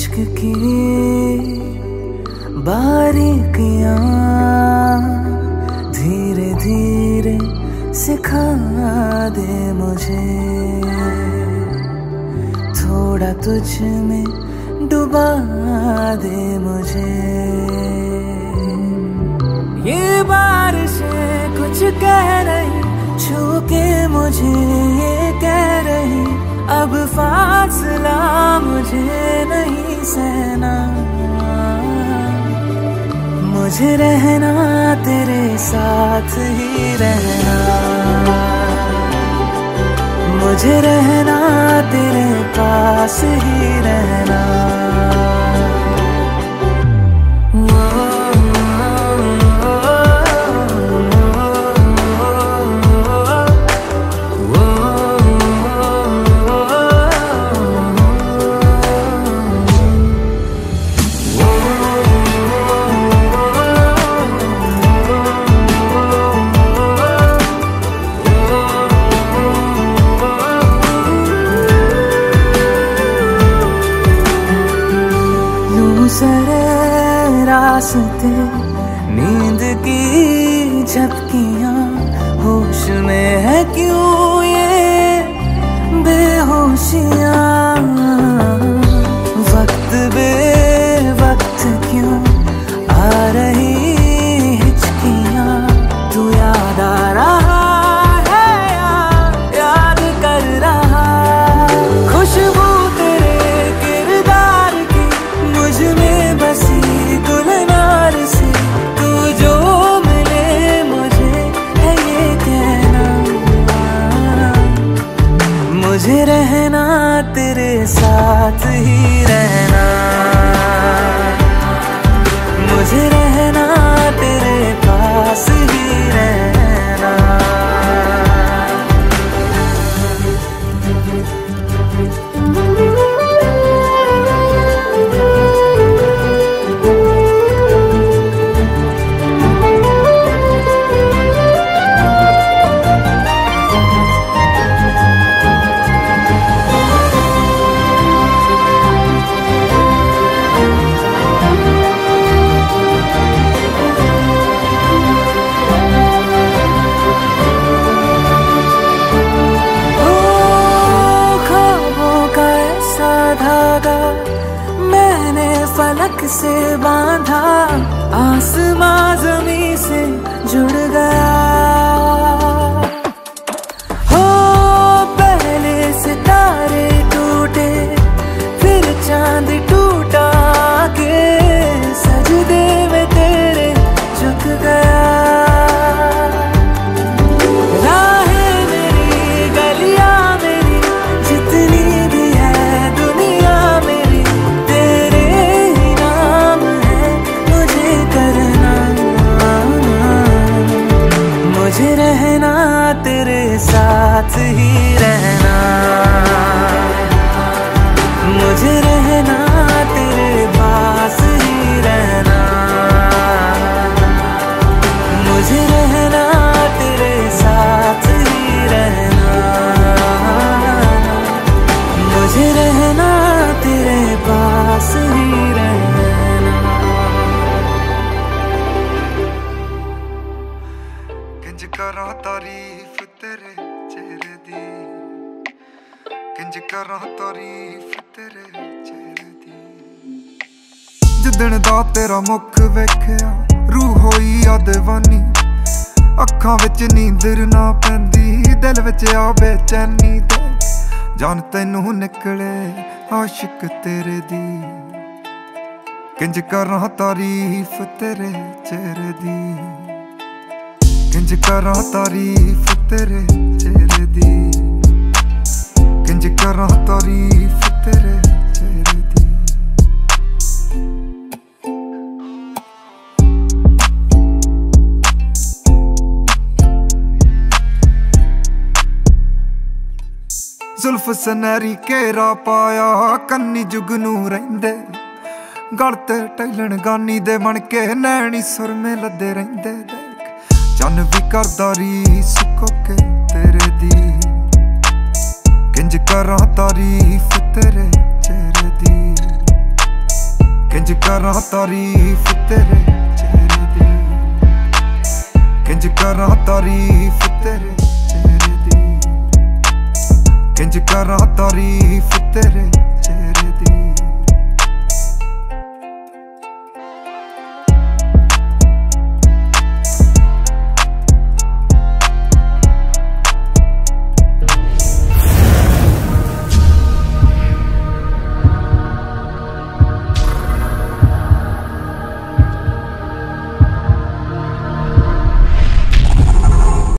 इश्क की बारीकियां धीरे धीरे सिखा दे मुझे, थोड़ा तुझ में डुबा दे मुझे। ये बारिशें कुछ कह रही, छू के मुझे ये कह रही, अब फासला मुझे नहीं सहना। मुझे रहना तेरे साथ ही रहना, मुझे रहना तेरे पास ही रहना। सरे रास्ते नींद की झपकियां, होश में है क्यों ये बेहोशियां। वक्त बे वक्त क्यों आ रही हिचकियां, तू याद आ रहा है या याद कर रहा। खुशबू तेरे किरदार की मुझ में बसी गुलनार से, तू जो मिले मुझे है ये कहना। मुझे रहना तेरे साथ ही रहना, मुझे रहना तेरे पास ही रहना। मैंने फलक से बांधा, आसमां ज़मीं से जुड़ गया। हो पहले सितारे टूटे, फिर चांद टूटा के सजदे में तेरे झुक गया। मुझे रहना तेरे साथ ही रहना, मुझे रहना तेरे पास ही रहना। मुझे रहना तेरे साथ ही रहना, मुझे रहना तेरे पास ही रहना। किंज करा तारीफ तेरे चेहरे दी, किंज करा तारीफ तेरे चेहरे दी। जिदण दा तेरा मुख वेखिया रूह होई आ दीवानी, अखां विच नींदर ना पैंदी, दिल विच आ बेचैनी ते जान तैनू निकले आशिक तेरे दी। किंज करा तारीफ तेरे चेहरे दी, किंज करा तारीफ तेरे चेहरे दी, किंज करा तारीफ तेरे चेहरे दी। जुल्फ सनैरी घेरा पाया, कन्नी जुगनू रहिंदे, गल ते टैलन गानी दे बन के नैनी सुरमे लदे रहिंदे। चन भी करदा रीस कोके तेरे दी, किंज करा तारीफ तेरे चेहरे दी। किंज करा तारीफ तेरे चेहरे दी, किंज करा तारीफ तेरे चेहरे दी, किंज करा तारीफ तेरे